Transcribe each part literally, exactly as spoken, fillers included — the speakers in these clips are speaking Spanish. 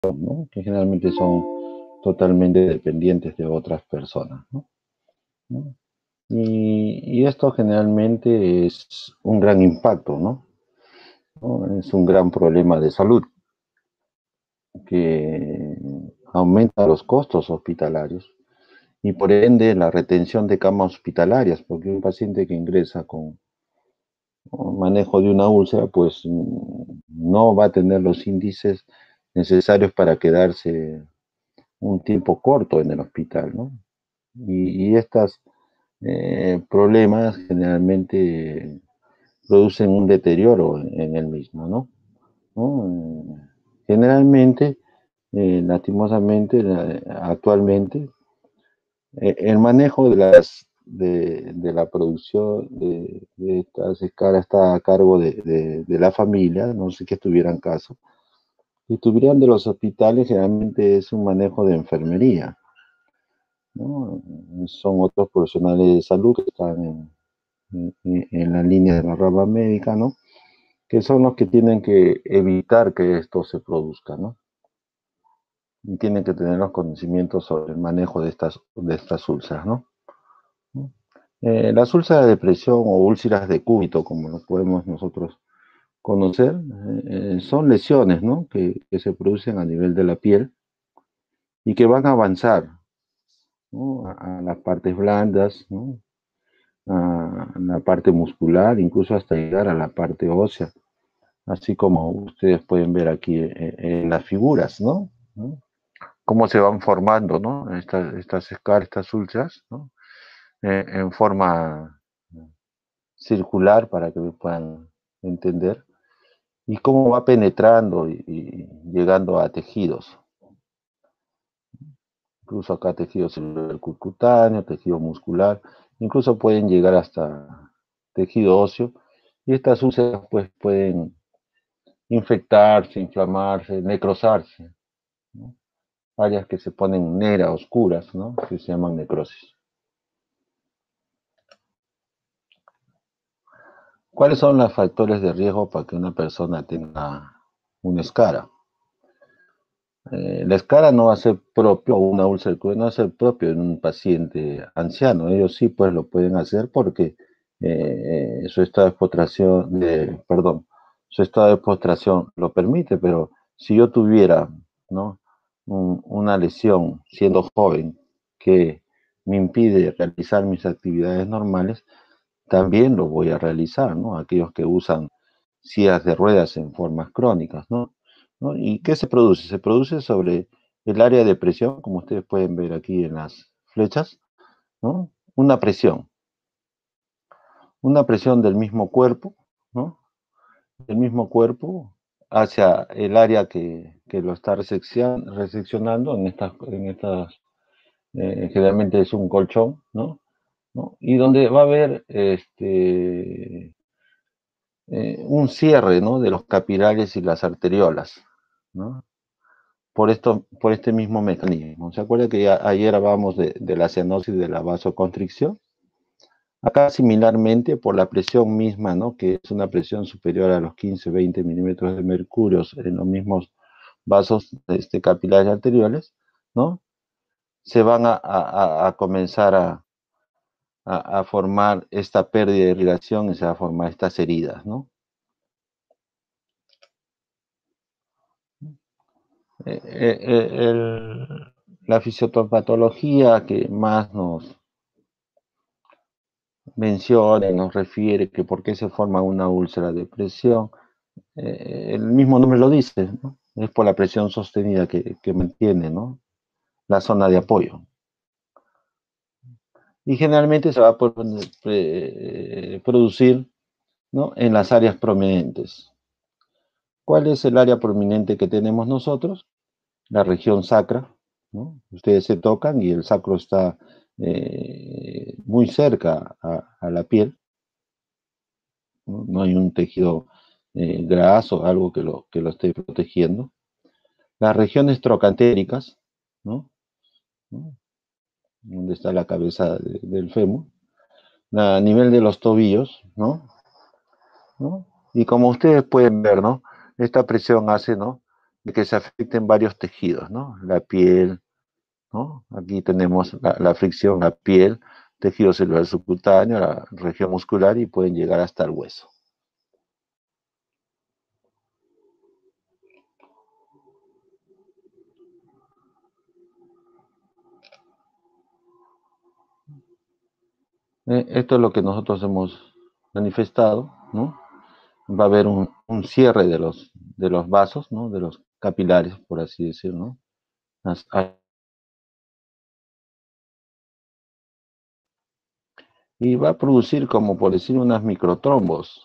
¿no? Que generalmente son totalmente dependientes de otras personas, ¿no? ¿No? Y, y esto generalmente es un gran impacto, ¿no? ¿No? Es un gran problema de salud que aumenta los costos hospitalarios y por ende la retención de camas hospitalarias, porque un paciente que ingresa con manejo de una úlcera, pues no va a tener los índices necesarios para quedarse un tiempo corto en el hospital, ¿no? Y, y estos eh, problemas generalmente producen un deterioro en el mismo, ¿no? ¿No? Generalmente, eh, lastimosamente, actualmente, eh, el manejo de, las, de, de la producción de, de, estas escalas está a cargo de, de, de la familia, no sé qué estuviera en caso. Si estuvieran de los hospitales, generalmente es un manejo de enfermería, ¿no? Son otros profesionales de salud que están en, en, en la línea de la rama médica, ¿no? Que son los que tienen que evitar que esto se produzca, ¿no? Y tienen que tener los conocimientos sobre el manejo de estas, de estas úlceras, ¿no? Eh, las úlceras de presión o úlceras de cúbito, como lo podemos nosotros conocer, eh, son lesiones, ¿no? Que, que se producen a nivel de la piel y que van a avanzar, ¿no? a, a las partes blandas, ¿no? A, a la parte muscular, incluso hasta llegar a la parte ósea, así como ustedes pueden ver aquí en, en las figuras, ¿no? ¿no? Cómo se van formando, ¿no? Estas, estas escalas, estas úlceras, ¿no? Eh, en forma circular para que me puedan entender, y cómo va penetrando y, y llegando a tejidos, incluso acá tejido celular cutáneo, tejido muscular, incluso pueden llegar hasta tejido óseo, y estas úlceras pues pueden infectarse, inflamarse, necrosarse, ¿no? Áreas que se ponen negras, oscuras, ¿no? Que se llaman necrosis. ¿Cuáles son los factores de riesgo para que una persona tenga una escara? Eh, la escara no va a ser propio, o una úlcera no va a ser propio en un paciente anciano. Ellos sí pues lo pueden hacer porque eh, su estado de postración, de, perdón, su estado de postración lo permite, pero si yo tuviera, ¿no? un, una lesión siendo joven que me impide realizar mis actividades normales, también lo voy a realizar, ¿no? Aquellos que usan sillas de ruedas en formas crónicas, ¿no? ¿No? ¿Y qué se produce? Se produce sobre el área de presión, como ustedes pueden ver aquí en las flechas, ¿no? Una presión, una presión del mismo cuerpo, ¿no? Del mismo cuerpo hacia el área que, que lo está reseccionando, en estas, en estas eh, generalmente es un colchón, ¿no? ¿no? Y donde va a haber este, eh, un cierre, ¿no? De los capilares y las arteriolas, ¿no? Por, esto, por este mismo mecanismo. ¿Se acuerda que ya, ayer hablábamos de, de la cianosis y de la vasoconstricción? Acá similarmente, por la presión misma, ¿no? Que es una presión superior a los quince, veinte milímetros de mercurio en los mismos vasos este, capilares arteriales, ¿no? Se van a, a, a comenzar a, a, a, formar esta pérdida de irrigación y se van a formar estas heridas, ¿no? Eh, eh, el, la fisiopatología que más nos menciona y nos refiere que por qué se forma una úlcera de presión, eh, el mismo nombre lo dice, ¿no? Es por la presión sostenida que, que mantiene, ¿no? La zona de apoyo. Y generalmente se va a por, eh, producir, ¿no? En las áreas prominentes. ¿Cuál es el área prominente que tenemos nosotros? La región sacra, ¿no? Ustedes se tocan y el sacro está eh, muy cerca a, a la piel, ¿no? No hay un tejido eh, graso, algo que lo, que lo esté protegiendo. Las regiones trocantéricas, ¿no? ¿no? Donde está la cabeza de, del fémur. A nivel de los tobillos, ¿no? ¿no? Y como ustedes pueden ver, ¿no? Esta presión hace, ¿no? de que se afecten varios tejidos, ¿no? La piel, ¿no? Aquí tenemos la, la fricción, la piel, tejido celular subcutáneo, la región muscular y pueden llegar hasta el hueso. Eh, esto es lo que nosotros hemos manifestado, ¿no? Va a haber un, un cierre de los, de los vasos, ¿no? De los capilares, por así decirlo, ¿no? As- a- Y va a producir, como por decir, unas microtrombos.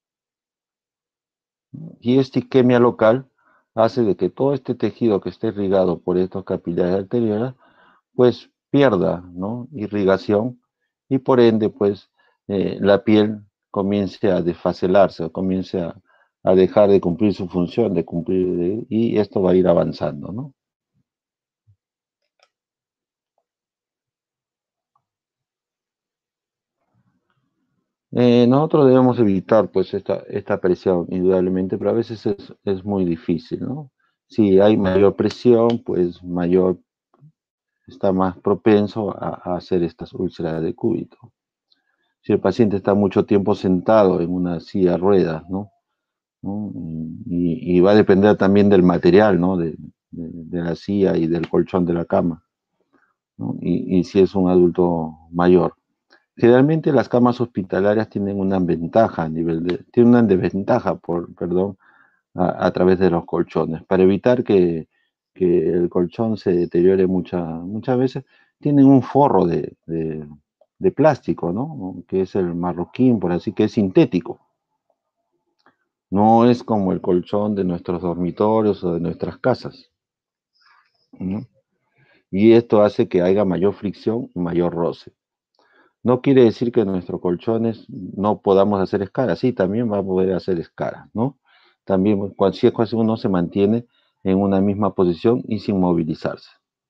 Y esta isquemia local hace de que todo este tejido que esté irrigado por estos capilares arteriales, pues pierda, ¿no? Irrigación y por ende, pues eh, la piel comience a desfacelarse o comience a, a dejar de cumplir su función, de cumplir, de- y esto va a ir avanzando, ¿no? Eh, nosotros debemos evitar pues esta, esta presión, indudablemente, pero a veces es, es muy difícil, ¿no? Si hay mayor presión, pues mayor está más propenso a, a hacer estas úlceras de cúbito. Si el paciente está mucho tiempo sentado en una silla de ruedas, ¿no? ¿no? Y, y va a depender también del material, ¿no? De, de, de la silla y del colchón de la cama, ¿no? Y, y si es un adulto mayor. Generalmente las camas hospitalarias tienen una ventaja a nivel de, tienen una desventaja, por, perdón, a, a través de los colchones. Para evitar que, que el colchón se deteriore mucha, muchas veces, tienen un forro de, de, de plástico, ¿no? Que es el marroquín, por así que es sintético. No es como el colchón de nuestros dormitorios o de nuestras casas, ¿no? Y esto hace que haya mayor fricción y mayor roce. No quiere decir que nuestros colchones no podamos hacer escalas, sí, también va a poder hacer escalas, ¿no? También cualquier cosa uno se mantiene en una misma posición y sin movilizarse.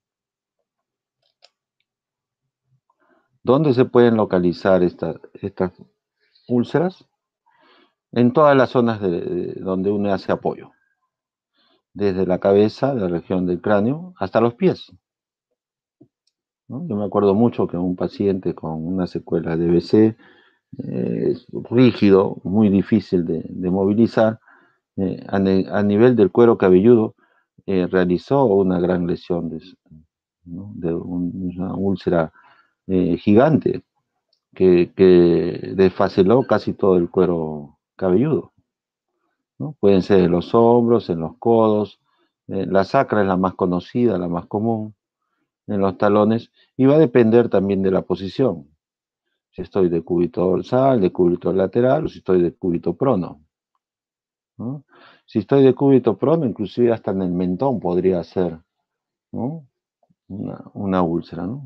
¿Dónde se pueden localizar esta- estas úlceras? En todas las zonas de, de donde uno hace apoyo, desde la cabeza, de la región del cráneo, hasta los pies, ¿no? Yo me acuerdo mucho que un paciente con una secuela de B C, eh, es rígido, muy difícil de, de movilizar, eh, a, ne- a nivel del cuero cabelludo, eh, realizó una gran lesión de, ¿no? de un- una úlcera eh, gigante que, que desfaceló casi todo el cuero cabelludo, ¿no? Pueden ser en los hombros, en los codos, eh, la sacra es la más conocida, la más común, en los talones, y va a depender también de la posición. Si estoy de cúbito dorsal, de cúbito lateral, o si estoy de cúbito prono, ¿no? Si estoy de cúbito prono, inclusive hasta en el mentón podría ser, ¿no? una, una úlcera, ¿no?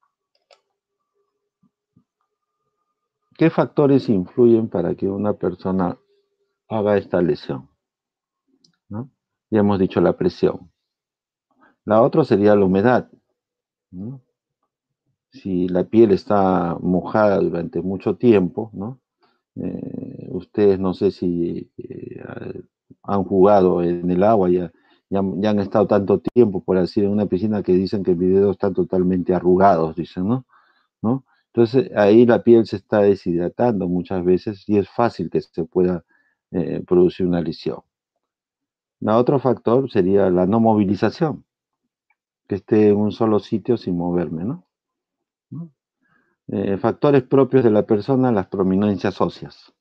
¿Qué factores influyen para que una persona haga esta lesión? ¿No? Ya hemos dicho la presión. La otra sería la humedad, ¿no? Si la piel está mojada durante mucho tiempo, ¿no? Eh, ustedes no sé si eh, han jugado en el agua, ya, ya, ya, han estado tanto tiempo, por así, en una piscina que dicen que el video están totalmente arrugados, dicen, ¿no? ¿no? Entonces ahí la piel se está deshidratando muchas veces y es fácil que se pueda eh, producir una lesión. La otro factor sería la no movilización, que esté en un solo sitio sin moverme, ¿no? ¿No? Eh, factores propios de la persona, las prominencias óseas,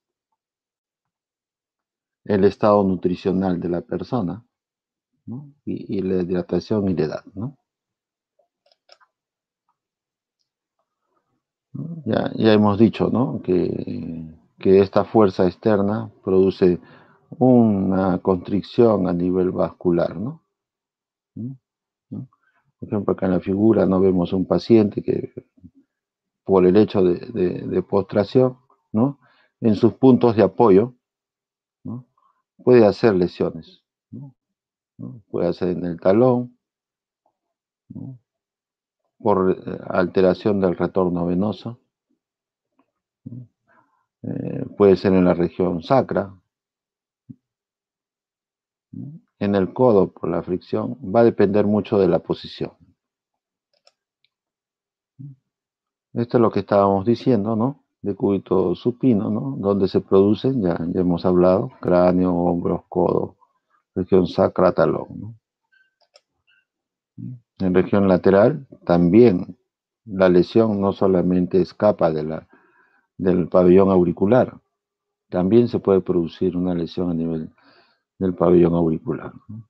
el estado nutricional de la persona, ¿no? y, y la hidratación y la edad, ¿no? Ya, ya hemos dicho, ¿no? que, que esta fuerza externa produce una constricción a nivel vascular, ¿no? ¿no? ¿no? Por ejemplo, acá en la figura no vemos un paciente que por el hecho de, de, de postración, ¿no? En sus puntos de apoyo, ¿no? Puede hacer lesiones, ¿no? ¿no? Puede hacer en el talón, ¿no? Por eh, alteración del retorno venoso, ¿no? Eh, puede ser en la región sacra, ¿no? en el codo por la fricción va a depender mucho de la posición. Esto es lo que estábamos diciendo, ¿no? Decúbito supino, ¿no? Donde se producen, ya, ya hemos hablado, cráneo, hombros, codo, región sacra, talón, ¿no? En región lateral también la lesión no solamente escapa de la, del pabellón auricular, también se puede producir una lesión a nivel del pabellón auricular, ¿no?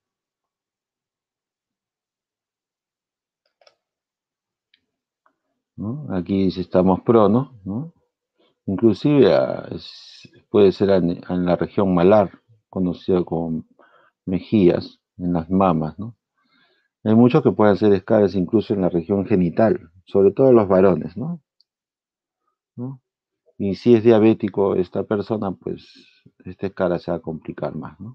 ¿No? Aquí si estamos pronos, ¿no? Inclusive a, es, puede ser en, en la región malar, conocida como mejillas, en las mamas, ¿no? Hay muchos que pueden hacer escalas incluso en la región genital, sobre todo los varones, ¿no? ¿No? Y si es diabético esta persona, pues esta escala se va a complicar más, ¿no?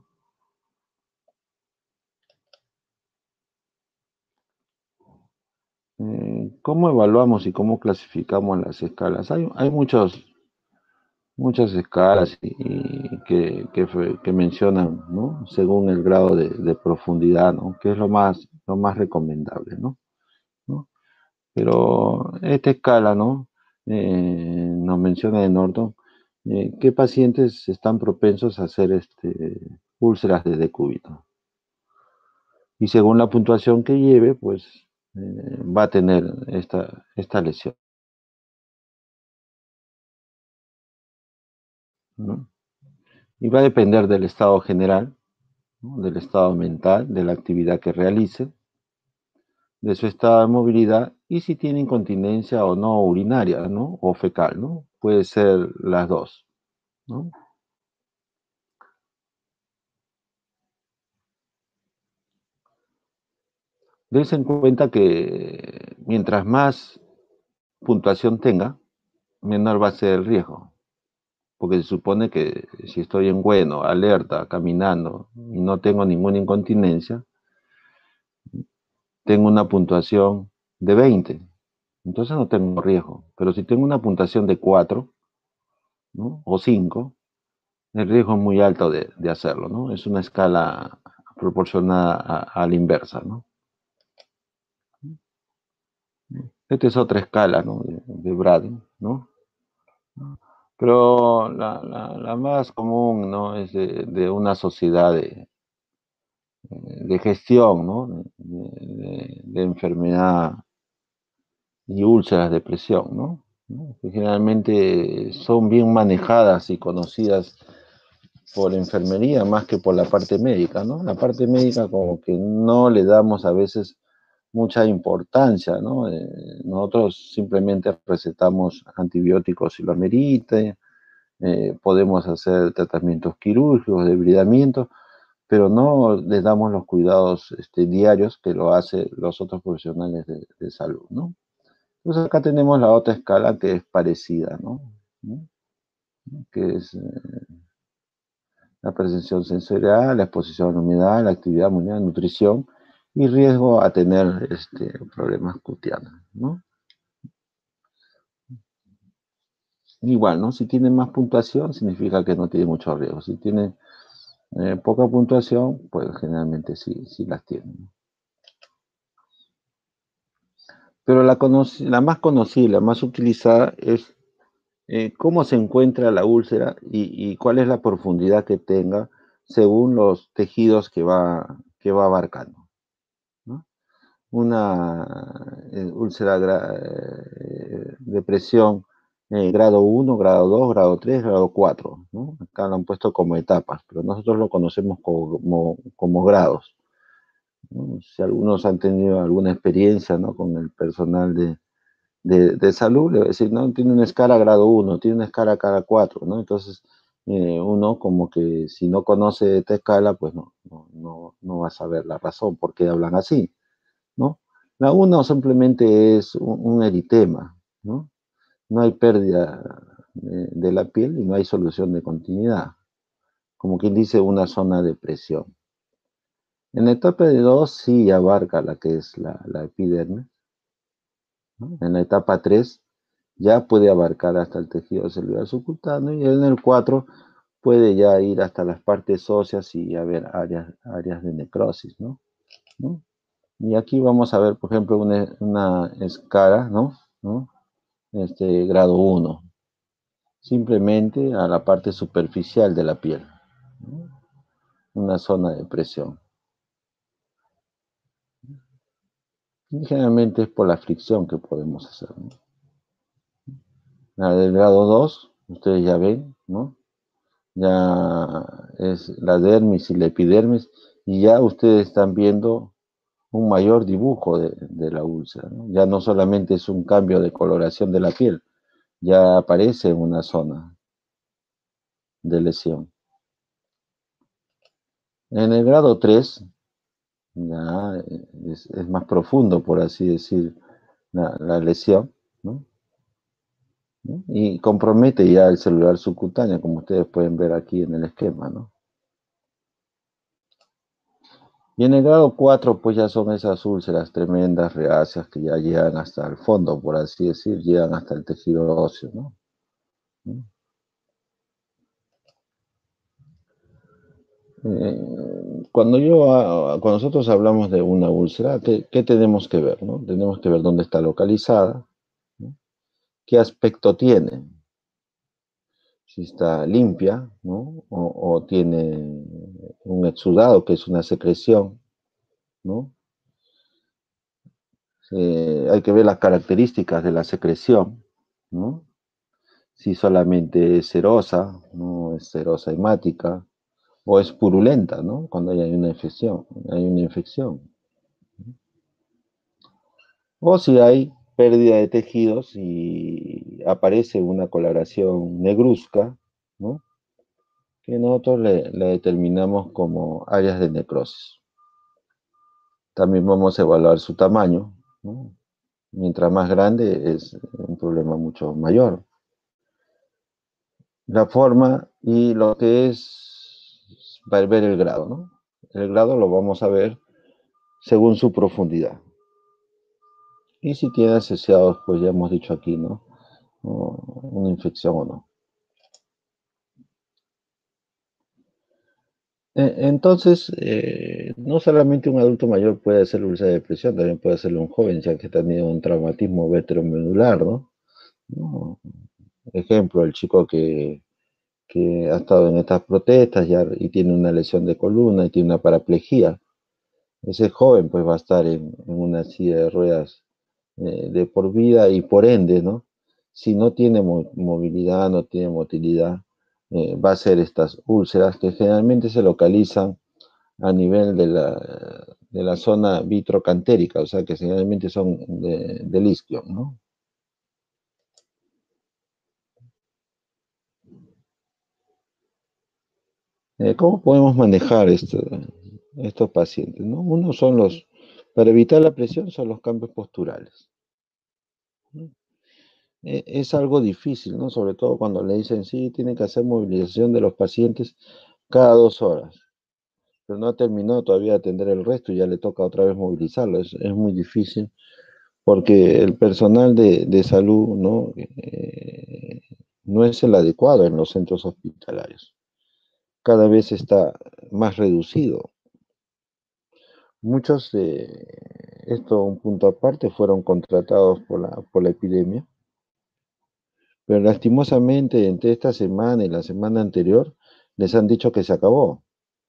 Eh, ¿Cómo evaluamos y cómo clasificamos las escalas? Hay, hay muchos, muchas escalas y, y que, que, que, mencionan, ¿no? Según el grado de, de profundidad, ¿no? Que es lo más, lo más recomendable, ¿no? ¿No? Pero esta escala, ¿no? Eh, nos menciona de Norton, eh, ¿qué pacientes están propensos a hacer este, úlceras de decúbito? Y según la puntuación que lleve, pues eh, va a tener esta, esta lesión, ¿no? Y va a depender del estado general, ¿no? Del estado mental, de la actividad que realice, de su estado de movilidad y si tiene incontinencia o no urinaria, ¿no? O fecal, ¿no? Puede ser las dos, ¿no? Dense en cuenta que mientras más puntuación tenga, menor va a ser el riesgo. Porque se supone que si estoy en bueno, alerta, caminando y no tengo ninguna incontinencia, tengo una puntuación de veinte. Entonces no tengo riesgo. Pero si tengo una puntuación de cuatro, ¿no? O cinco, el riesgo es muy alto de, de hacerlo, ¿no? Es una escala proporcionada a, a la inversa, ¿no? Esta es otra escala, ¿no? De, de Braden, ¿no? Pero la, la, la más común, ¿no? Es de, de una sociedad de, de gestión, ¿no? De, de, de enfermedad y úlceras de presión, ¿no? ¿No? Que generalmente son bien manejadas y conocidas por enfermería más que por la parte médica, ¿no? La parte médica como que no le damos a veces mucha importancia, ¿no? Eh, nosotros simplemente recetamos antibióticos si lo amerite, eh, podemos hacer tratamientos quirúrgicos, debridamientos, pero no les damos los cuidados este, diarios que lo hacen los otros profesionales de, de salud, ¿no? Entonces acá tenemos la otra escala que es parecida, ¿no? ¿No? Que es eh, la percepción sensorial, la exposición a la humedad, la actividad mundial, nutrición y riesgo a tener este, problemas cutáneo, ¿no? Igual, ¿no? Si tiene más puntuación, significa que no tiene mucho riesgo. Si tiene eh, poca puntuación, pues generalmente sí, sí las tiene, ¿no? Pero la, la más conocida, la más utilizada es eh, cómo se encuentra la úlcera y, y cuál es la profundidad que tenga según los tejidos que va, que va abarcando, ¿no? Una eh, úlcera eh, de presión eh, grado uno, grado dos, grado tres, grado cuatro, ¿no? Acá lo han puesto como etapas, pero nosotros lo conocemos como, como grados, ¿no? Si algunos han tenido alguna experiencia, ¿no? Con el personal de, de, de salud, le va a decir, no, tiene una escala grado uno, tiene una escala grado cuatro, ¿no? Entonces, eh, uno como que si no conoce esta escala, pues no, no, no, no va a saber la razón por qué hablan así, ¿no? La uno simplemente es un, un eritema, ¿no? No hay pérdida de, de la piel y no hay solución de continuidad, como quien dice una zona de presión. En la etapa de dos sí abarca la que es la, la epidermis, ¿no? En la etapa tres ya puede abarcar hasta el tejido celular subcutáneo y en el cuatro puede ya ir hasta las partes óseas y haber áreas, áreas de necrosis, ¿no? ¿No? Y aquí vamos a ver, por ejemplo, una, una escara, ¿no? ¿No? Este, grado uno, simplemente a la parte superficial de la piel, ¿no? Una zona de presión. Y generalmente es por la fricción que podemos hacer, ¿no? La del grado dos, ustedes ya ven, ¿no? Ya es la dermis y la epidermis, y ya ustedes están viendo un mayor dibujo de, de la úlcera, ¿no? Ya no solamente es un cambio de coloración de la piel, ya aparece una zona de lesión. En el grado tres, ya es, es más profundo, por así decir, la, la lesión, ¿no? ¿No? Y compromete ya el celular subcutáneo, como ustedes pueden ver aquí en el esquema, ¿no? Y en el grado cuatro, pues ya son esas úlceras tremendas, reáceas, que ya llegan hasta el fondo, por así decir, llegan hasta el tejido óseo, ¿no? ¿No? Eh, cuando yo, ah, cuando nosotros hablamos de una úlcera, ¿qué, qué tenemos que ver, no? Tenemos que ver dónde está localizada, ¿no? ¿Qué aspecto tiene? Si está limpia, ¿no? O, o tiene un exudado, que es una secreción, ¿no? Eh, hay que ver las características de la secreción, ¿no? Si solamente es serosa, ¿no? Es serosa hemática, o es purulenta, ¿no? Cuando hay una infección, hay una infección. O si hay pérdida de tejidos y aparece una coloración negruzca, ¿no? Que nosotros le, le determinamos como áreas de necrosis. También vamos a evaluar su tamaño, ¿no? Mientras más grande es un problema mucho mayor. La forma y lo que es para ver el grado, ¿no? El grado lo vamos a ver según su profundidad. Y si tiene asociados, pues ya hemos dicho aquí, ¿no? Una infección o no. Entonces, eh, no solamente un adulto mayor puede hacer úlcera de presión, también puede hacerlo un joven, ya que ha tenido un traumatismo veteromedular, ¿no? ¿No? Ejemplo, el chico que, que ha estado en estas protestas ya, y tiene una lesión de columna y tiene una paraplegia. Ese joven pues va a estar en, en una silla de ruedas eh, de por vida y por ende, ¿no? Si no tiene mo movilidad, no tiene motilidad, eh, va a ser estas úlceras que generalmente se localizan a nivel de la, de la zona vitrocantérica, o sea que generalmente son de, del isquio, ¿no? Eh, ¿Cómo podemos manejar esto, estos pacientes, ¿no? Uno son los, para evitar la presión, son los cambios posturales, ¿no? Eh, es algo difícil, ¿no? Sobre todo cuando le dicen, sí, tienen que hacer movilización de los pacientes cada dos horas, pero no terminó todavía de atender el resto y ya le toca otra vez movilizarlo. Es, es muy difícil porque el personal de, de salud, ¿no? Eh, no es el adecuado en los centros hospitalarios. Cada vez está más reducido. Muchos de, esto un punto aparte, fueron contratados por la, por la epidemia, pero lastimosamente entre esta semana y la semana anterior les han dicho que se acabó.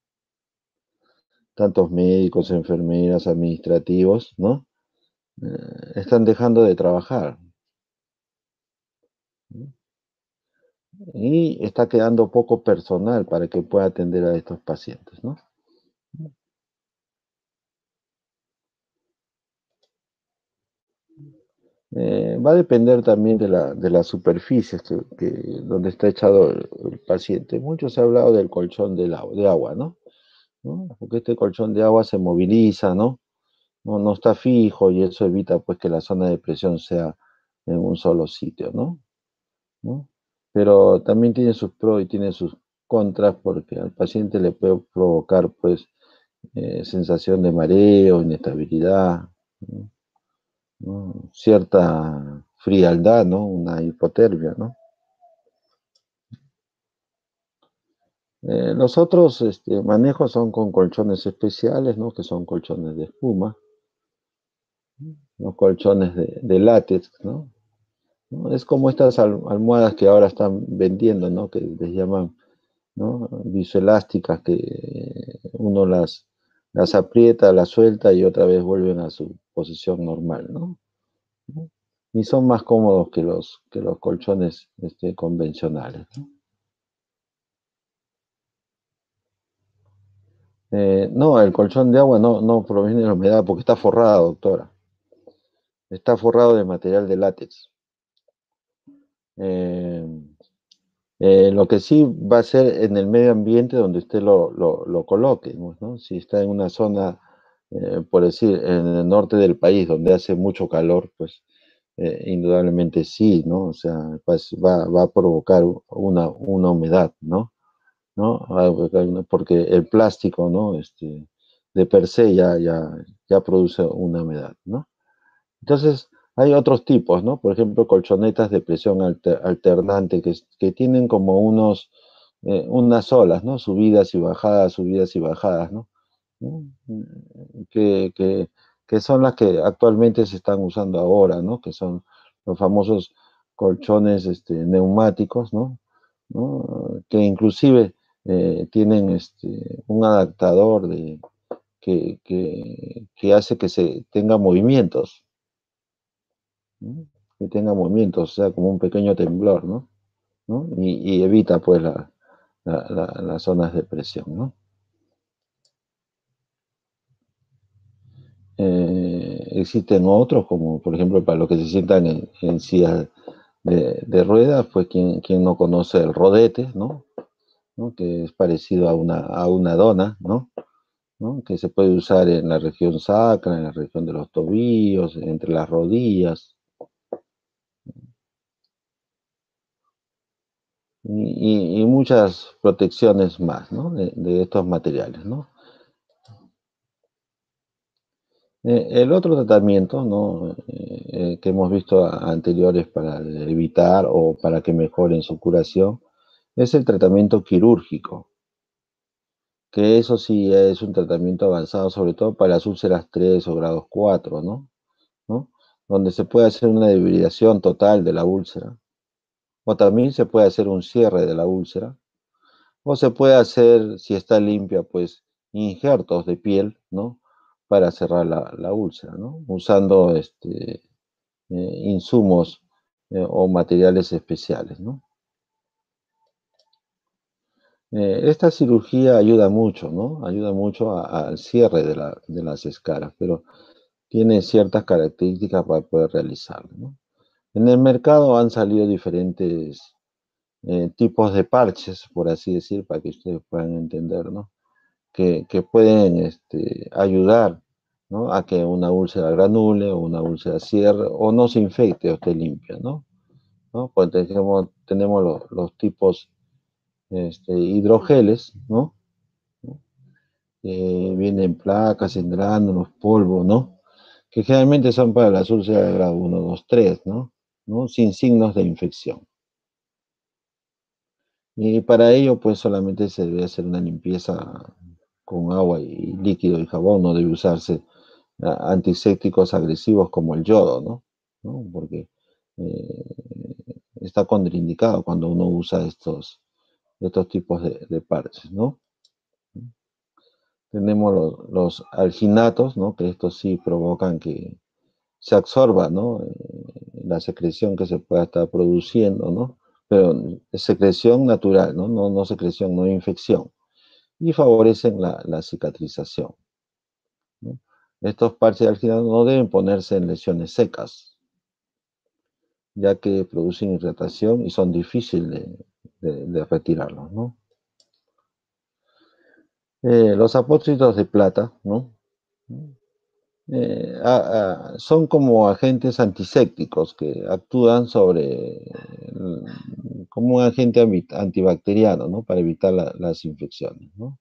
Tantos médicos, enfermeras, administrativos, ¿no? Eh, están dejando de trabajar, ¿no? Y está quedando poco personal para que pueda atender a estos pacientes, ¿no? Eh, va a depender también de la, de las superficies que, que, donde está echado el, el paciente. Mucho se ha hablado del colchón del agua, de agua, ¿no? ¿No? Porque este colchón de agua se moviliza, ¿no? No, no está fijo y eso evita pues que la zona de presión sea en un solo sitio, ¿no? ¿No? Pero también tiene sus pros y tiene sus contras porque al paciente le puede provocar pues eh, sensación de mareo, inestabilidad, ¿no? ¿No? Cierta frialdad, ¿no? Una hipotermia, ¿no? Eh, los otros este, manejos son con colchones especiales, ¿no? Que son colchones de espuma, los colchones de, de látex, ¿no? ¿No? Es como estas al- almohadas que ahora están vendiendo, ¿no? Que les llaman, ¿no? Visoelásticas, que eh, uno las, las aprieta, las suelta y otra vez vuelven a su posición normal, ¿no? ¿No? Y son más cómodos que los, que los colchones este, convencionales, ¿no? Eh, no, el colchón de agua no, no proviene de la humedad porque está forrado, doctora. Está forrado de material de látex. Eh, eh, lo que sí va a ser en el medio ambiente donde usted lo, lo, lo coloque, ¿no? ¿No? Si está en una zona, eh, por decir, en el norte del país donde hace mucho calor, pues eh, indudablemente sí, ¿no? O sea, pues, va, va a provocar una, una humedad, ¿no? ¿No? Va a provocar una- Porque el plástico, ¿no? Este, de per se ya, ya, ya produce una humedad, ¿no? Entonces, hay otros tipos, ¿no? Por ejemplo, colchonetas de presión alter- alternante que, que tienen como unos, eh, unas olas, ¿no? Subidas y bajadas, subidas y bajadas, ¿no? ¿No? Que, que, que son las que actualmente se están usando ahora, ¿no? Que son los famosos colchones este, neumáticos, ¿no? ¿No? Que inclusive eh, tienen este, un adaptador de, que, que, que hace que se tenga movimientos, ¿no? Que tenga movimientos, o sea, como un pequeño temblor, ¿no? ¿No? Y, y evita pues la, la- la- las zonas de presión, ¿no? Eh, existen otros, como por ejemplo para los que se sientan en, en sillas de, de ruedas, pues quien, quien no conoce el rodete, ¿no? ¿No? Que es parecido a una, a una dona, ¿no? ¿No? Que se puede usar en la región sacra, en la región de los tobillos, entre las rodillas, y, y- y muchas protecciones más, ¿no? De, de estos materiales, ¿no? Eh, el otro tratamiento, ¿no? Eh, eh, que hemos visto a- anteriores para evitar o para que mejoren su curación es el tratamiento quirúrgico, que eso sí es un tratamiento avanzado, sobre todo para las úlceras tres o grados cuatro, ¿no? ¿No? Donde se puede hacer una debilización total de la úlcera, o también se puede hacer un cierre de la úlcera, o se puede hacer, si está limpia, pues injertos de piel, ¿no? Para cerrar la, la úlcera, ¿no? Usando este, eh, insumos eh, o materiales especiales, ¿no? Eh, esta cirugía ayuda mucho, ¿no? Ayuda mucho a- al cierre de, la- de las escaras, pero tiene ciertas características para poder realizarlo, ¿no? En el mercado han salido diferentes eh, tipos de parches, por así decir, para que ustedes puedan entender, ¿no? Que, que pueden este, ayudar, ¿no? A que una úlcera granule o una úlcera cierre o no se infecte o esté limpia, ¿no? ¿No? Pues tenemos, tenemos los, los tipos este, hidrogeles, ¿no? Que vienen placas, en gránulos, polvo, ¿no? Que generalmente son para las úlceras de grado uno, dos, tres, ¿no? ¿No? Sin signos de infección. Y para ello, pues solamente se debe hacer una limpieza con agua y líquido y jabón, no debe usarse a- antisépticos agresivos como el yodo, ¿no? ¿No? Porque eh, está contraindicado cuando uno usa estos, estos tipos de, de parches, ¿no? Tenemos los, los alginatos, ¿no? Que estos sí provocan que se absorba, ¿no? Eh, la secreción que se pueda estar produciendo, ¿no? Pero es secreción natural, ¿no? No, no secreción, no infección. Y favorecen la, la cicatrización, ¿no? Estos parches de alginato no deben ponerse en lesiones secas, ya que producen irritación y son difíciles de, de, de retirarlos, ¿no? Eh, los apósitos de plata, ¿no? Eh, a- a- son como agentes antisépticos que actúan sobre, el- como un agente ambi- antibacteriano, ¿no? Para evitar la- las infecciones, ¿no?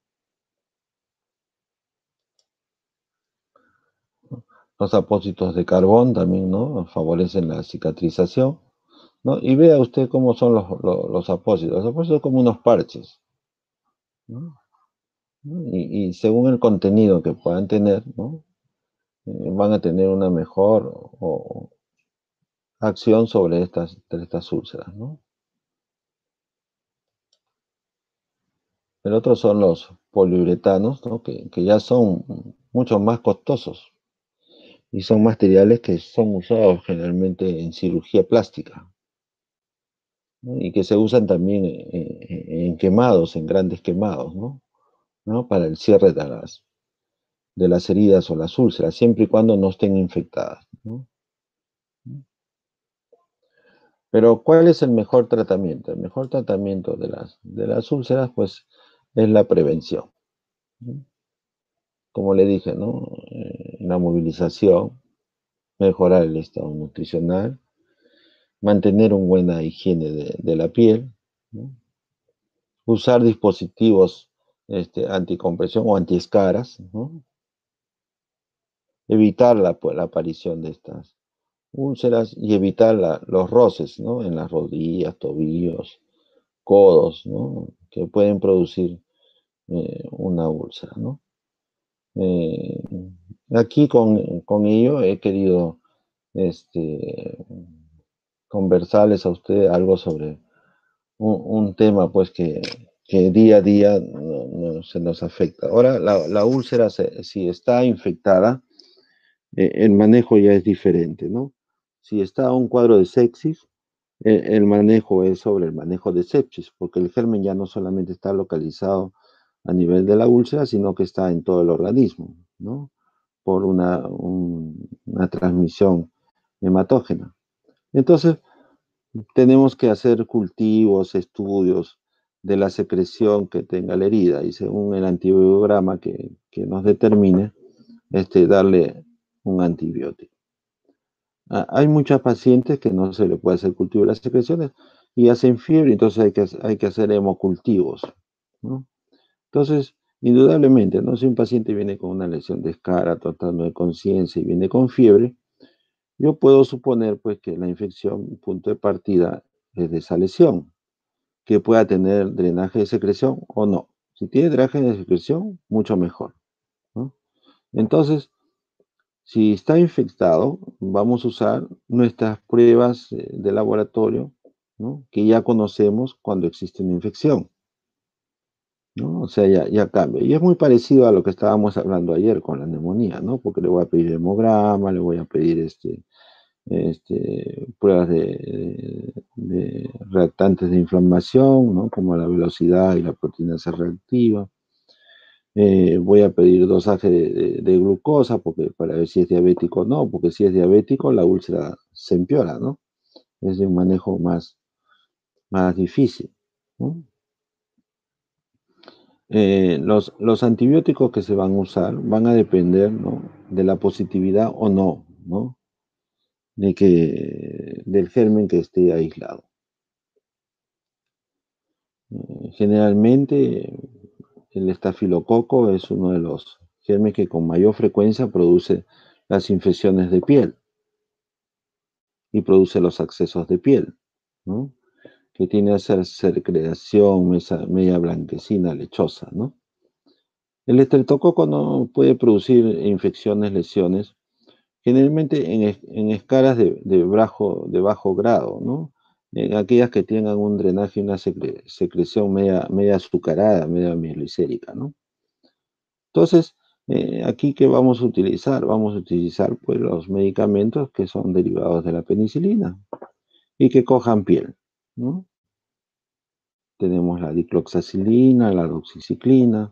Los apósitos de carbón también, ¿no? Favorecen la cicatrización, ¿no? Y vea usted cómo son los, los, los apósitos. Los apósitos son como unos parches, ¿no? Y, y según el contenido que puedan tener, ¿no? Eh, van a tener una mejor o, acción sobre estas, estas úlceras, ¿no? El otro son los poliuretanos, ¿no? que, que ya son mucho más costosos y son materiales que son usados generalmente en cirugía plástica, ¿no? Y que se usan también en, en- en quemados, en grandes quemados, ¿no? ¿No? Para el cierre de las, de las heridas o las úlceras, siempre y cuando no estén infectadas, ¿no? Pero ¿cuál es el mejor tratamiento? El mejor tratamiento de las, de las úlceras, pues, es la prevención, ¿no? Como le dije, ¿no? Eh, la movilización, mejorar el estado nutricional, mantener una buena higiene de, de la piel, ¿no? Usar dispositivos este, anticompresión o antiescaras, ¿no? Evitar la, pues, la aparición de estas úlceras y evitar la, los roces, ¿no? En las rodillas, tobillos, codos, ¿no? Que pueden producir eh, una úlcera, ¿no? Eh, aquí con, con ello he querido este, conversarles a ustedes algo sobre un, un tema pues que, que día a día no, no se nos afecta. Ahora, la, la úlcera, se, si está infectada, eh, el manejo ya es diferente, ¿no? Si está un cuadro de sepsis, eh, el manejo es sobre el manejo de sepsis, porque el germen ya no solamente está localizado a nivel de la úlcera, sino que está en todo el organismo, ¿no? Por una, un, una transmisión hematógena. Entonces, tenemos que hacer cultivos, estudios de la secreción que tenga la herida y según el antibiograma que, que nos determine, este, darle un antibiótico. Ah, hay muchas pacientes que no se le puede hacer cultivo de las secreciones y hacen fiebre, entonces hay que, hay que hacer hemocultivos, ¿no? Entonces, indudablemente, ¿no? Si un paciente viene con una lesión de escara, tratando de conciencia y viene con fiebre, yo puedo suponer pues que la infección, punto de partida, es de esa lesión, que pueda tener drenaje de secreción o no. Si tiene drenaje de secreción, mucho mejor, ¿no? Entonces, si está infectado, vamos a usar nuestras pruebas eh, de laboratorio, ¿no? Que ya conocemos cuando existe una infección, ¿no? O sea, ya, ya cambia. Y es muy parecido a lo que estábamos hablando ayer con la neumonía, ¿no? Porque le voy a pedir hemograma, le voy a pedir este, este, pruebas de, de reactantes de inflamación, ¿no? Como la velocidad y la proteína C reactiva. Eh, voy a pedir dosaje de, de- de glucosa porque, para ver si es diabético o no, porque si es diabético la úlcera se empeora, ¿no? Es de un manejo más, más difícil, ¿no? Eh, los, los antibióticos que se van a usar van a depender, ¿no? De la positividad o no, ¿no? De que, del germen que esté aislado. Eh, generalmente el estafilococo es uno de los gérmenes que con mayor frecuencia produce las infecciones de piel y produce los accesos de piel, ¿no? Que tiene esa secreción mesa- media blanquecina, lechosa, ¿no? El estreptococo no puede producir infecciones, lesiones, generalmente en, es- en escalas de, de bajo, de bajo grado, ¿no? En aquellas que tengan un drenaje y una secre- secreción media, media azucarada, media mieloicérica, ¿no? Entonces, eh, aquí, ¿qué vamos a utilizar? Vamos a utilizar pues los medicamentos que son derivados de la penicilina y que cojan piel, ¿no? Tenemos la dicloxacilina, la doxiciclina,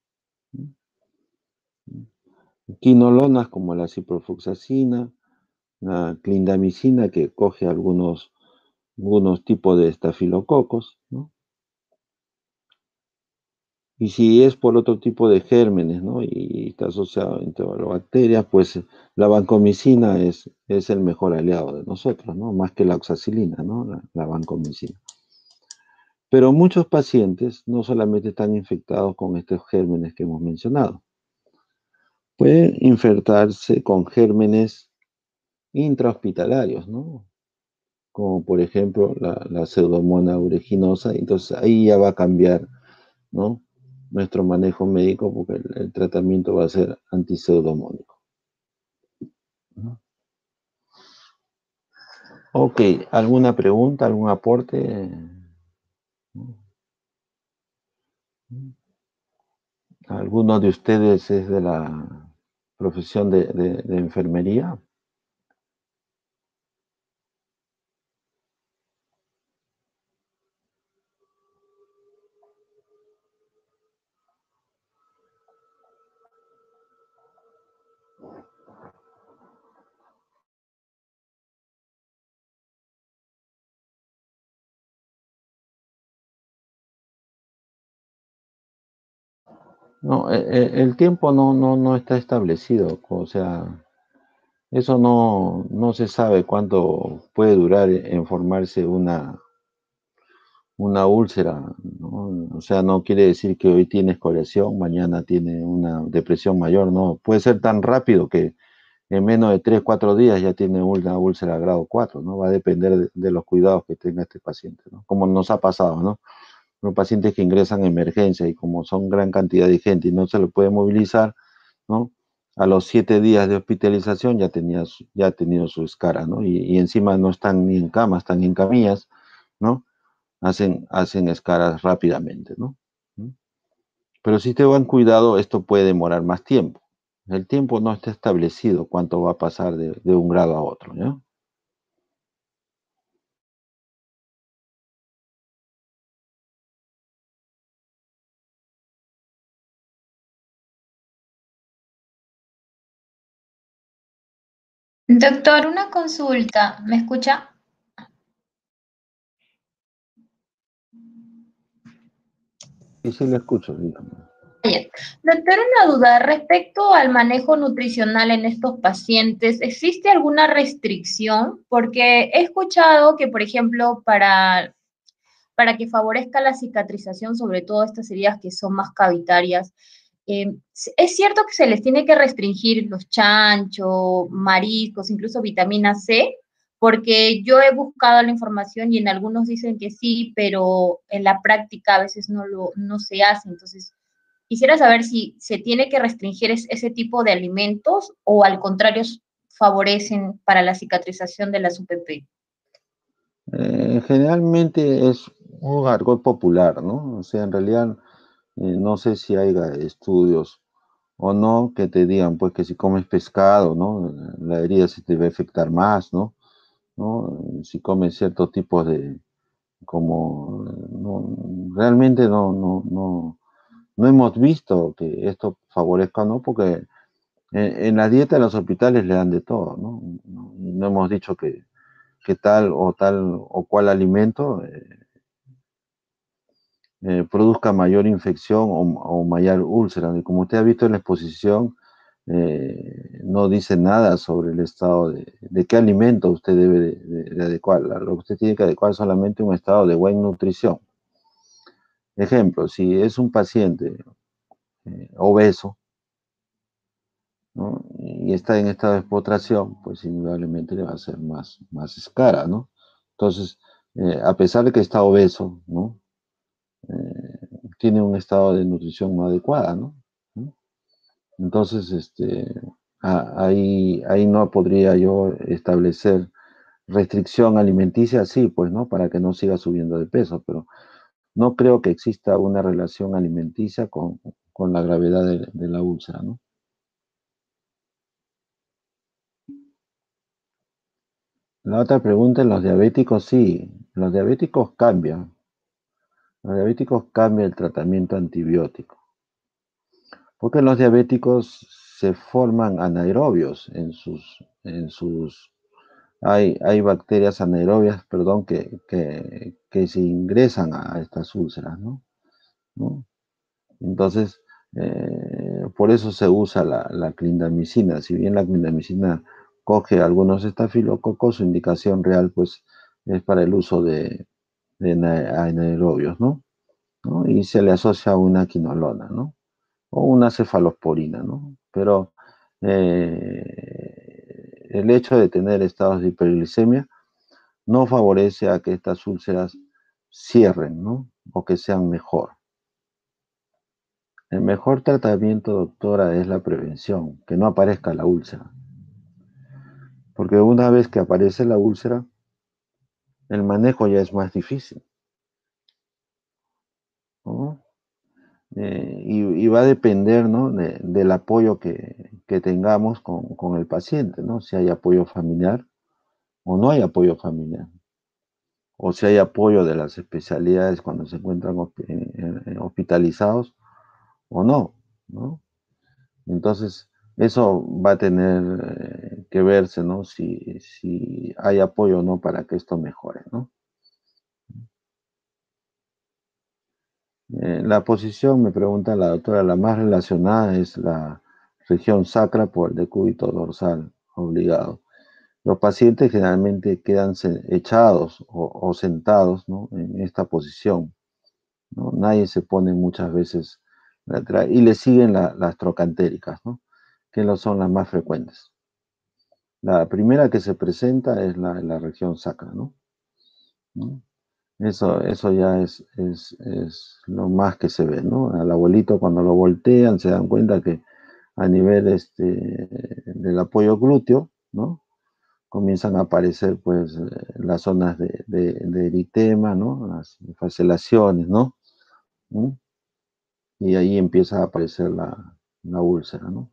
quinolonas como la ciprofloxacina, la clindamicina que coge algunos, algunos tipos de estafilococos, ¿no? Y si es por otro tipo de gérmenes, ¿no? Y está asociado a enterobacterias, pues la vancomicina es, es el mejor aliado de nosotros, ¿no? Más que la oxacilina, ¿no? La, la vancomicina. Pero muchos pacientes no solamente están infectados con estos gérmenes que hemos mencionado, pueden infectarse con gérmenes intrahospitalarios, ¿no? Como por ejemplo la, la pseudomonas aeruginosa, entonces ahí ya va a cambiar, ¿no? nuestro manejo médico, porque el, el tratamiento va a ser antiseudomónico. ¿No? Ok, ¿alguna pregunta, algún aporte? ¿Alguno de ustedes es de la profesión de, de, de enfermería? No, e- e- el tiempo no, no, no está establecido, o sea, eso no, no se sabe cuánto puede durar en formarse una, una úlcera, ¿no? O sea, no quiere decir que hoy tiene escoriación, mañana tiene una depresión mayor, no, puede ser tan rápido que en menos de tres cuatro días ya tiene una úlcera grado cuatro, ¿no? Va a depender de, de los cuidados que tenga este paciente, ¿no? Como nos ha pasado, ¿no? Los pacientes que ingresan en emergencia y como son gran cantidad de gente y no se lo puede movilizar, ¿no? A los siete días de hospitalización ya, tenía, ya ha tenido su escara, ¿no? Y, y encima no están ni en camas, están en camillas, ¿no? Hacen, hacen escaras rápidamente, ¿no? Pero si te van cuidado, esto puede demorar más tiempo. El tiempo no está establecido cuánto va a pasar de, de un grado a otro, ¿no? Doctor, una consulta, ¿me escucha? Y sí le escucho, dígame. Ayer. Doctor, una duda respecto al manejo nutricional en estos pacientes. ¿Existe alguna restricción? Porque he escuchado que, por ejemplo, para, para que favorezca la cicatrización, sobre todo estas heridas que son más cavitarias, eh, es cierto que se les tiene que restringir los chanchos, mariscos, incluso vitamina C, porque yo he buscado la información y en algunos dicen que sí, pero en la práctica a veces no, lo, no se hace. Entonces, quisiera saber si se tiene que restringir es, ese tipo de alimentos o al contrario favorecen para la cicatrización de las U P P. Eh, generalmente es un argot popular, ¿no? O sea, en realidad eh, no sé si hay estudios o no que te digan, pues, que si comes pescado, ¿no? La herida se te va a afectar más, ¿no? ¿No? Si comes ciertos tipos de, como, no, realmente no, no, no, no hemos visto que esto favorezca, ¿no? Porque en, en la dieta de los hospitales le dan de todo, ¿no? No, no hemos dicho que, que tal o tal o cual alimento eh, eh, produzca mayor infección o, o, mayor úlcera. Y como usted ha visto en la exposición, eh, no dice nada sobre el estado de, de qué alimento usted debe de, de, de adecuar. Lo que usted tiene que adecuar es solamente un estado de buena nutrición. Ejemplo, si es un paciente eh, obeso, ¿no? Y está en estado de despotración, pues indudablemente le va a ser más, más escara, ¿no? Entonces, eh, a pesar de que está obeso, ¿no? Eh, tiene un estado de nutrición no adecuada, ¿no? Entonces, este, a- ahí, ahí no podría yo establecer restricción alimenticia, sí, pues, ¿no? Para que no siga subiendo de peso, pero no creo que exista una relación alimenticia con, con la gravedad de, de la úlcera, ¿no? La otra pregunta, en los diabéticos, sí, los diabéticos cambian, los diabéticos cambian el tratamiento antibiótico, porque los diabéticos se forman anaerobios en sus, en sus Hay, hay bacterias anaerobias, perdón, que, que, que se ingresan a estas úlceras, ¿no? ¿No? Entonces, eh, por eso se usa la, la clindamicina. Si bien la clindamicina coge algunos estafilococos, su indicación real, pues, es para el uso de, de anaerobios, ¿no? ¿No? Y se le asocia a una quinolona, ¿no? O una cefalosporina, ¿no? Pero eh, el hecho de tener estados de hiperglicemia no favorece a que estas úlceras cierren, ¿no? O que sean mejor. El mejor tratamiento, doctora, es la prevención, que no aparezca la úlcera. Porque una vez que aparece la úlcera, el manejo ya es más difícil, ¿no? Eh, y, y va a depender, ¿no? de- del apoyo que, que tengamos con, con el paciente, ¿no? Si hay apoyo familiar o no hay apoyo familiar, o si hay apoyo de las especialidades cuando se encuentran hospi- eh, eh, hospitalizados o no, ¿no? Entonces, eso va a tener eh, que verse, ¿no? Si, si hay apoyo o no para que esto mejore, ¿no? Eh, la posición, me pregunta la doctora, la más relacionada es la región sacra por el decúbito dorsal obligado. Los pacientes generalmente quedan se- echados o, o sentados, ¿no? En esta posición, ¿no? Nadie se pone muchas veces lateral y le siguen la- las trocantéricas, ¿no? Que no son las más frecuentes. La primera que se presenta es la, la región sacra, ¿no? ¿No? Eso, eso ya es, es, es lo más que se ve, ¿no? Al abuelito cuando lo voltean se dan cuenta que a nivel este, del apoyo glúteo, ¿no? Comienzan a aparecer pues eh, las zonas de, de, de eritema, ¿no? Las facelaciones, ¿no? ¿Mm? Y ahí empieza a aparecer la, la úlcera, ¿no?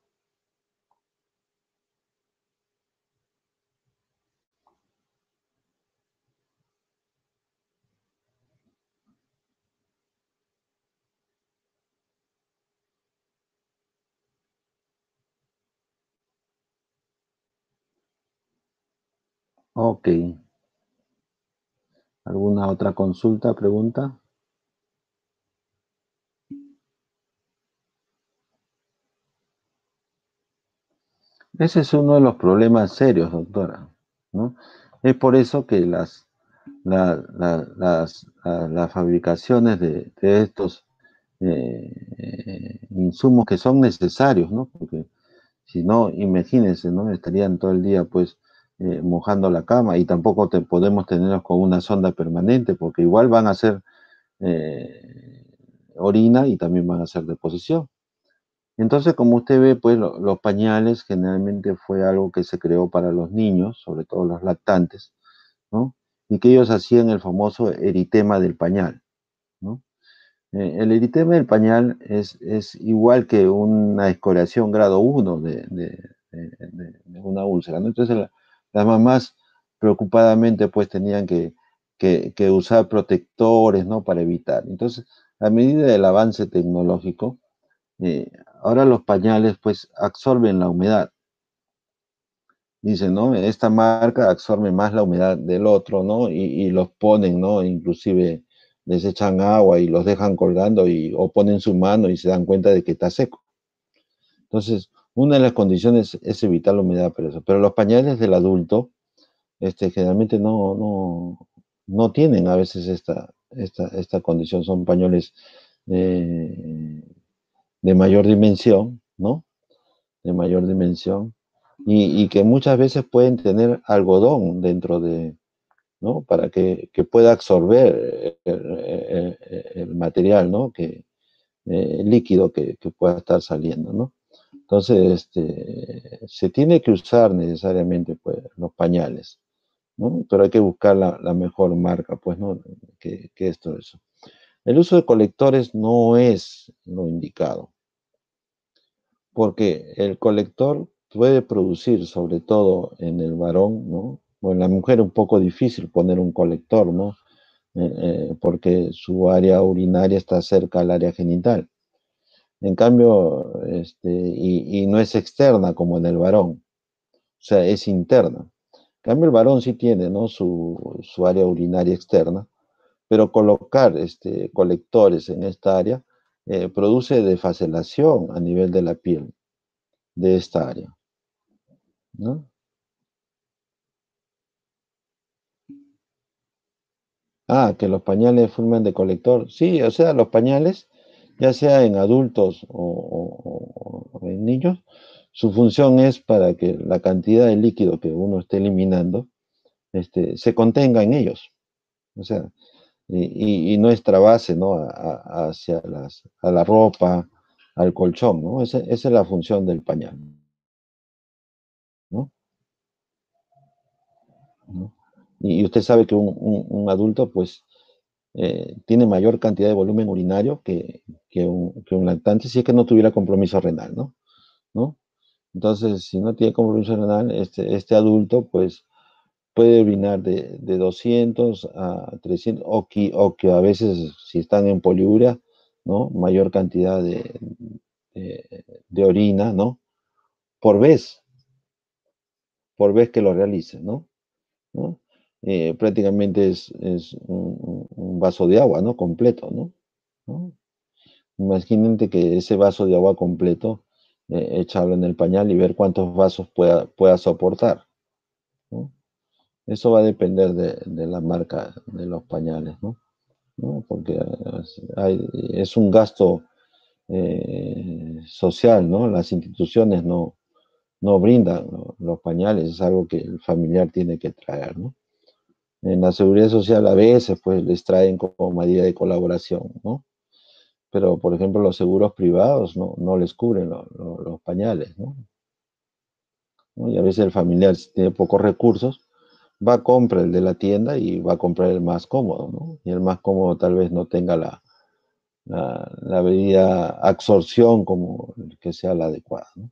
Ok. ¿Alguna otra consulta, pregunta? Ese es uno de los problemas serios, doctora, ¿no? Es por eso que las, la- la- las, la- las fabricaciones de, de estos eh, insumos que son necesarios, ¿no? Porque si no, imagínense, ¿no? Estarían todo el día, pues, eh, mojando la cama y tampoco te, podemos tenerlos con una sonda permanente, porque igual van a ser eh, orina y también van a ser deposición. Entonces, como usted ve, pues lo- los pañales generalmente fue algo que se creó para los niños, sobre todo los lactantes, ¿no? Y que ellos hacían el famoso eritema del pañal, ¿no? Eh, el eritema del pañal es, es igual que una escoriación grado uno de, de- de- de- de una úlcera, ¿no? Entonces la- las mamás preocupadamente pues tenían que, que- que usar protectores, ¿no? Para evitar. Entonces, a medida del avance tecnológico, eh, ahora los pañales pues absorben la humedad. Dicen, ¿no? Esta marca absorbe más la humedad del otro, ¿no? Y, y los ponen, ¿no? Inclusive les echan agua y los dejan colgando y, o ponen su mano y se dan cuenta de que está seco. Entonces, una de las condiciones es evitar la humedad, pero eso. Pero los pañales del adulto, este, generalmente no, no, no tienen a veces esta, esta, esta condición. Son pañales eh, de mayor dimensión, ¿no? De mayor dimensión, y, y que muchas veces pueden tener algodón dentro de, ¿no? Para que, que pueda absorber el, el- el material, ¿no? Que, eh, líquido que, que pueda estar saliendo, ¿no? Entonces, este, se tiene que usar necesariamente pues, los pañales, ¿no? Pero hay que buscar la, la mejor marca, pues, ¿no? Que, que esto, eso. El uso de colectores no es lo indicado, porque el colector puede producir, sobre todo en el varón, ¿no? O en la mujer un poco difícil poner un colector, ¿no? Eh, eh, porque su área urinaria está cerca al área genital. En cambio, este, y, y no es externa como en el varón, o sea, es interna. En cambio, el varón sí tiene, ¿no? Su, su área urinaria externa, pero colocar este, colectores en esta área eh, produce desfacelación a nivel de la piel de esta área, ¿no? Ah, que los pañales forman de colector. Sí, o sea, los pañales, ya sea en adultos o, o- o en niños, su función es para que la cantidad de líquido que uno esté eliminando este, se contenga en ellos. O sea, y, y- y no extravase, ¿no? A- a- hacia las, a la ropa, al colchón, ¿no? Esa, esa es la función del pañal, ¿no? ¿No? Y, y usted sabe que un, un- un adulto, pues, eh, tiene mayor cantidad de volumen urinario que, que un, que un lactante si es que no tuviera compromiso renal, ¿no? ¿No? Entonces, si no tiene compromiso renal, este, este adulto, pues, puede orinar de, de doscientos a trescientos, o que, o que a veces, si están en poliuria, ¿no? Mayor cantidad de, de, de orina, ¿no? Por vez, por vez que lo realice, ¿no? ¿No? Eh, prácticamente es, es un, un vaso de agua, ¿no? Completo, ¿no? ¿No? Imagínate que ese vaso de agua completo, eh, echarlo en el pañal y ver cuántos vasos pueda, pueda soportar, ¿no? Eso va a depender de, de la marca de los pañales, ¿no? ¿No? Porque es, hay- es un gasto eh, social, ¿no? Las instituciones no, no brindan, ¿no? Los pañales, es algo que el familiar tiene que traer, ¿no? En la seguridad social a veces pues les traen como medida de colaboración, ¿no? Pero por ejemplo los seguros privados no, no les cubren lo- lo- los pañales, ¿no? ¿No? Y a veces el familiar si tiene pocos recursos va a comprar el de la tienda y va a comprar el más cómodo, ¿no? Y el más cómodo tal vez no tenga la, la, la debida absorción como que sea la adecuada, ¿no?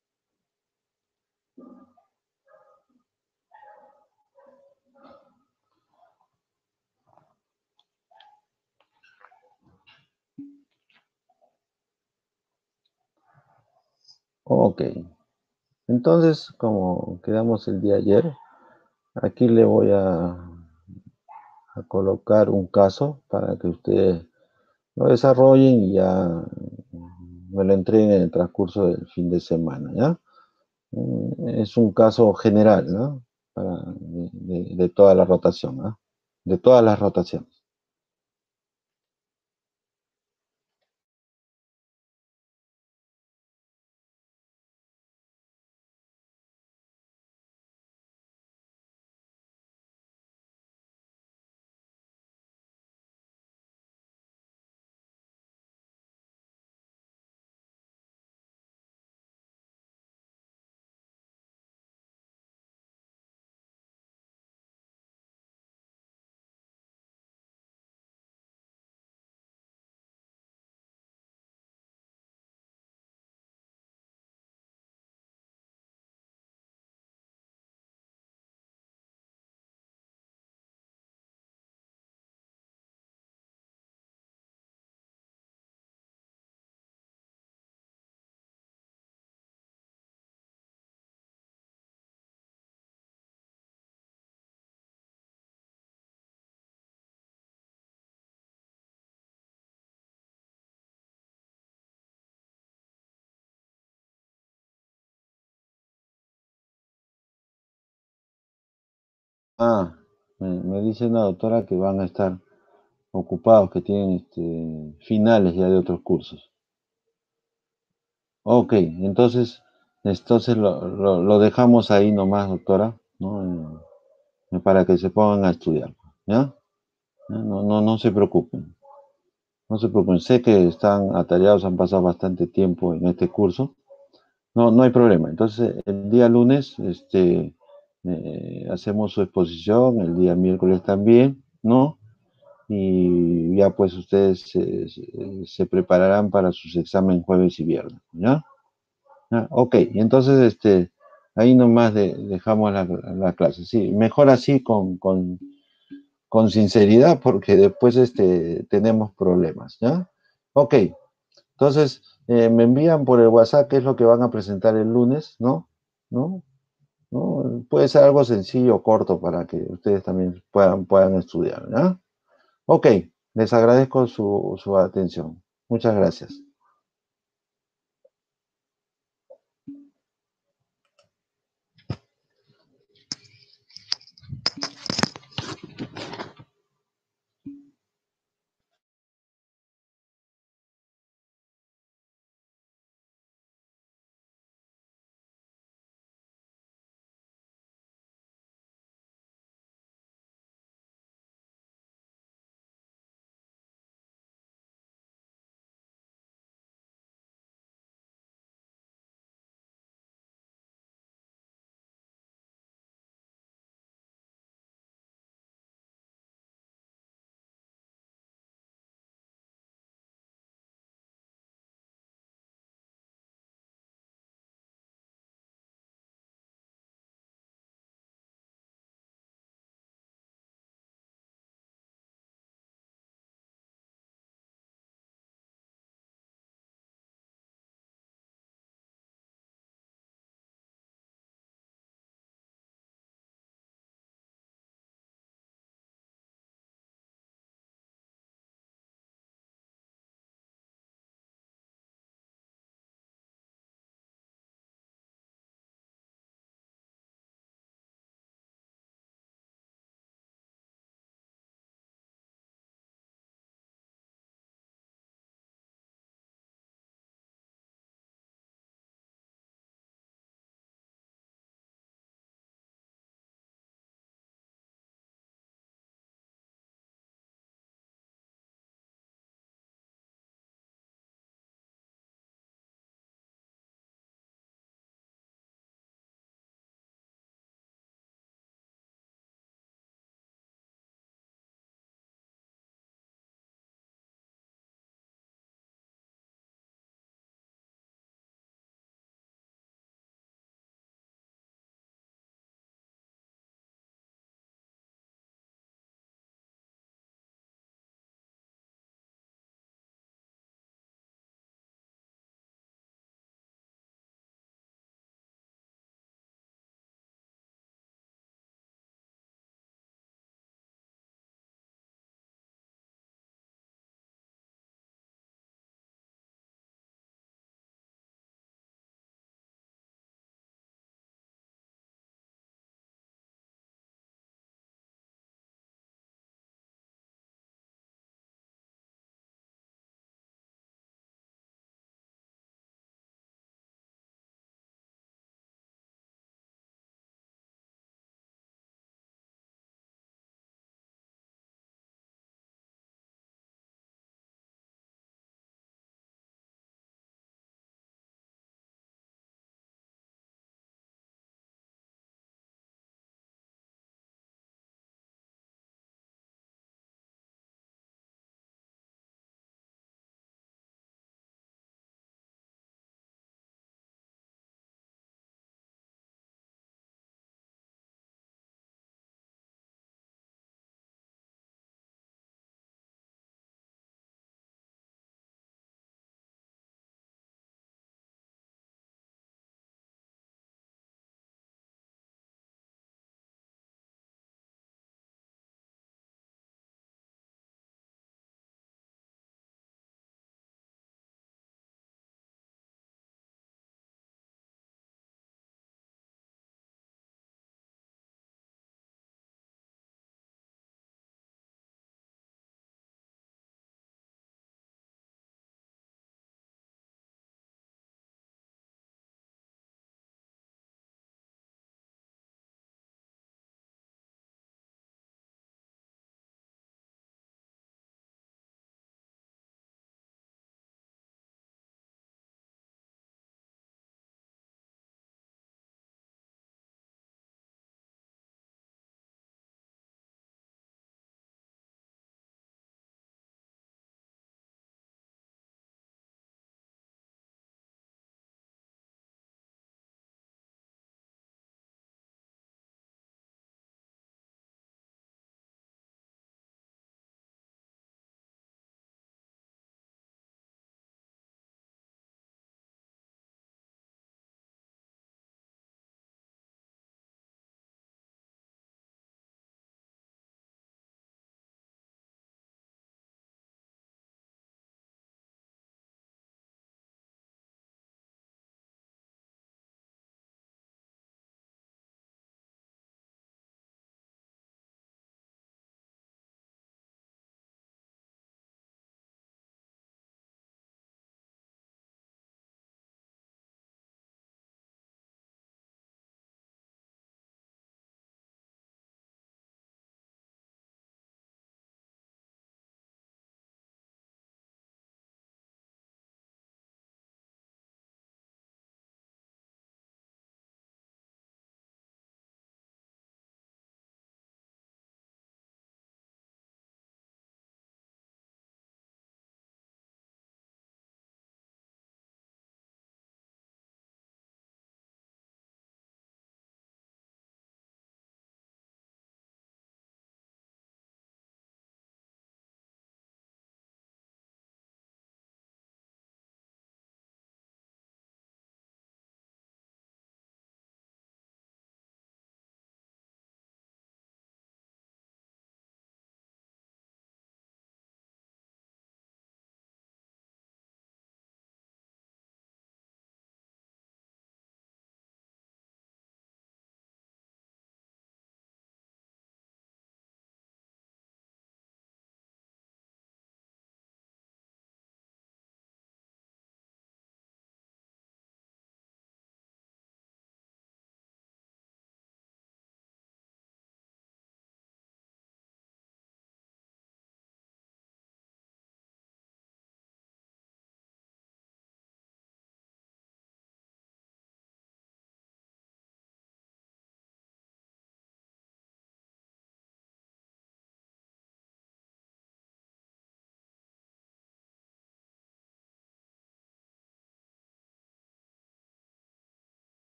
Ok, entonces como quedamos el día ayer, aquí le voy a, a colocar un caso para que ustedes lo desarrollen y ya me lo entreguen en el transcurso del fin de semana, ¿ya? Mm, Es un caso general, ¿no? Para, de, de- de toda la rotación, ¿ah? De todas las rotaciones. Ah, me, me dice una doctora que van a estar ocupados, que tienen este, finales ya de otros cursos. Ok, entonces, entonces lo, lo- lo dejamos ahí nomás, doctora, ¿no? Eh, para que se pongan a estudiar, ¿ya? ¿Ya? No, no, no se preocupen, no se preocupen. Sé que están atareados, han pasado bastante tiempo en este curso. No, no hay problema. Entonces, el día lunes, este, eh, hacemos su exposición, el día miércoles también, ¿no? Y ya pues ustedes se, se- se prepararán para sus exámenes jueves y viernes, ¿ya? Ah, ok, y entonces este, ahí nomás de- dejamos la, la clase. Sí, mejor así con, con, con sinceridad porque después este, tenemos problemas, ¿ya? Ok, entonces eh, me envían por el WhatsApp qué es lo que van a presentar el lunes, ¿no? ¿No? ¿No? Puede ser algo sencillo, corto, para que ustedes también puedan, puedan estudiar, ¿ya? Ok, les agradezco su, su atención. Muchas gracias.